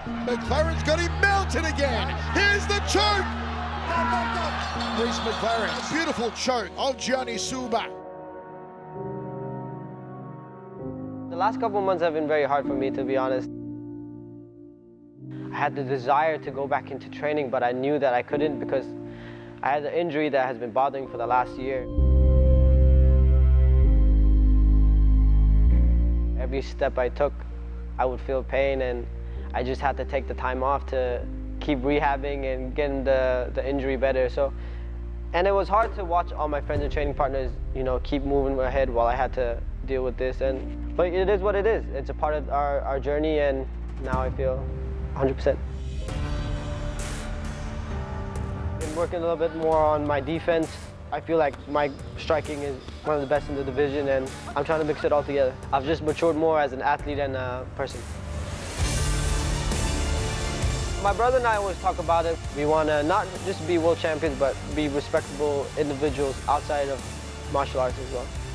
McLaren's got him melted again. Here's the choke. Reece McLaren, a beautiful choke of Gianni Subba. The last couple of months have been very hard for me, to be honest. I had the desire to go back into training, but I knew that I couldn't because I had an injury that has been bothering me for the last year. Every step I took, I would feel pain, and I just had to take the time off to keep rehabbing and getting the injury better. And it was hard to watch all my friends and training partners, you know, keep moving ahead while I had to deal with this. But it is what it is. It's a part of our journey, and now I feel 100%. Been working a little bit more on my defense. I feel like my striking is one of the best in the division, and I'm trying to mix it all together. I've just matured more as an athlete and a person. My brother and I always talk about it. We want to not just be world champions, but be respectable individuals outside of martial arts as well.